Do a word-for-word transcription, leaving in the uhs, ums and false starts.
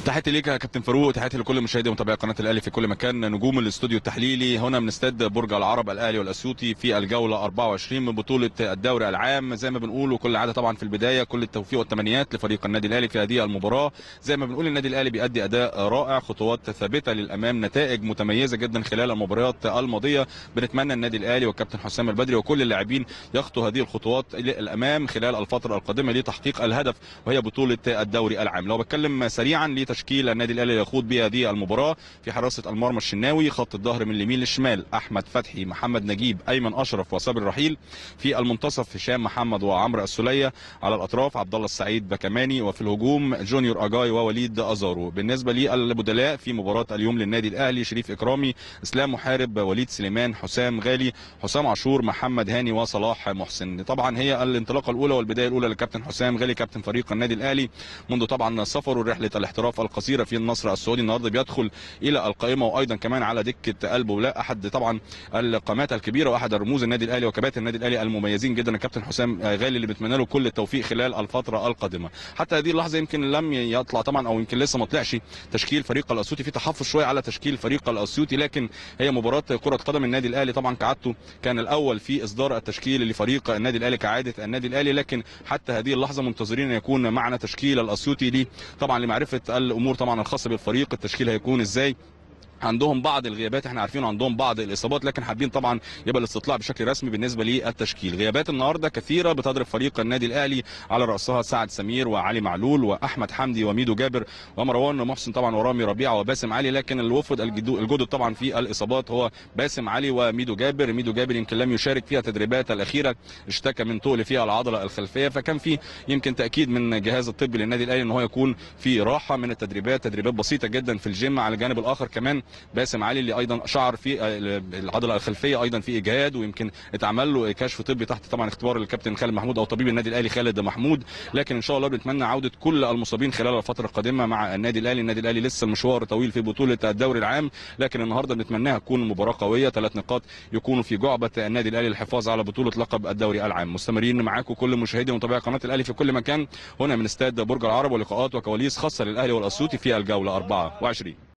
تحياتي ليك يا كابتن فاروق، تحياتي لكل مشاهدي ومتابعي قناه الاهلي في كل مكان. نجوم الاستوديو التحليلي هنا من استاد برج العرب الاهلي والاسيوطي في الجوله أربعة وعشرين من بطوله الدوري العام. زي ما بنقول وكل عاده طبعا في البدايه كل التوفيق والتمنيات لفريق النادي الاهلي في هذه المباراه. زي ما بنقول النادي الاهلي بيأدي اداء رائع، خطوات ثابته للامام، نتائج متميزه جدا خلال المباريات الماضيه. بنتمنى النادي الاهلي والكابتن حسام البدري وكل اللاعبين يخطوا هذه الخطوات للامام خلال الفتره القادمه لتحقيق الهدف وهي بطوله الدوري العام. لو بتكلم سريعا لتشكيل النادي الاهلي يخوض بها هذه المباراه: في حراسه المرمى الشناوي، خط الظهر من اليمين للشمال احمد فتحي، محمد نجيب، ايمن اشرف وصابر رحيل. في المنتصف هشام محمد وعمرو السوليه. على الاطراف عبد الله السعيد بكماني. وفي الهجوم جونيور اجاي ووليد ازارو. بالنسبه للبدلاء في مباراه اليوم للنادي الاهلي: شريف اكرامي، اسلام محارب، وليد سليمان، حسام غالي، حسام عاشور، محمد هاني وصلاح محسن. طبعا هي الانطلاقه الاولى والبدايه الاولى للكابتن حسام غالي كابتن فريق النادي الاهلي منذ طبعا سفره رحله الاحتراف القصيره في النصر السعودي. النهارده بيدخل الى القائمه وايضا كمان على دكه قلب ولا احد طبعا القامات الكبيره واحد الرموز النادي الاهلي وكباتن النادي الاهلي المميزين جدا الكابتن حسام غالي اللي بتمنى له كل التوفيق خلال الفتره القادمه. حتى هذه اللحظه يمكن لم يطلع طبعا او يمكن لسه ما طلعش تشكيل فريق الاسيوطي، في تحفظ شويه على تشكيل فريق الاسيوطي، لكن هي مباراه كره قدم. النادي الاهلي طبعا كعادته كان الاول في اصدار التشكيل لفريق النادي الاهلي كعاده النادي الاهلي، لكن حتى هذه اللحظه منتظرين ان يكون معنا تشكيل الاسيوطي لي طبعا لمعرفه الامور طبعا الخاصه بالفريق، التشكيل هيكون ازاي. عندهم بعض الغيابات احنا عارفين، عندهم بعض الاصابات، لكن حابين طبعا يبقى الاستطلاع بشكل رسمي بالنسبه للتشكيل. غيابات النهارده كثيره بتضرب فريق النادي الاهلي، على راسها سعد سمير وعلي معلول واحمد حمدي وميدو جابر ومروان محسن طبعا ورامي ربيعه وباسم علي، لكن الوفد الجدد طبعا في الاصابات هو باسم علي وميدو جابر. ميدو جابر يمكن لم يشارك فيها التدريبات الاخيره، اشتكى من تقل في العضله الخلفيه، فكان في يمكن تاكيد من الجهاز الطبي للنادي الاهلي ان هو يكون في راحه من التدريبات، تدريبات بسيطه جدا في الجيم. على الجانب الاخر كمان باسم علي اللي ايضا شعر في العضله الخلفيه ايضا في اجهاد، ويمكن اتعمل له كشف طبي تحت طبعا اختبار الكابتن خالد محمود او طبيب النادي الاهلي خالد محمود، لكن ان شاء الله بنتمنى عوده كل المصابين خلال الفتره القادمه مع النادي الاهلي. النادي الاهلي لسه المشوار طويل في بطوله الدوري العام، لكن النهارده بنتمناها تكون مباراه قويه، ثلاث نقاط يكونوا في جعبه النادي الاهلي للحفاظ على بطوله لقب الدوري العام. مستمرين معاكم كل مشاهدي ومتابعي قناه الاهلي في كل مكان هنا من استاد برج العرب، ولقاءات وكواليس خاصه للاهلي والاسيوطي في الجوله أربعة وعشرين.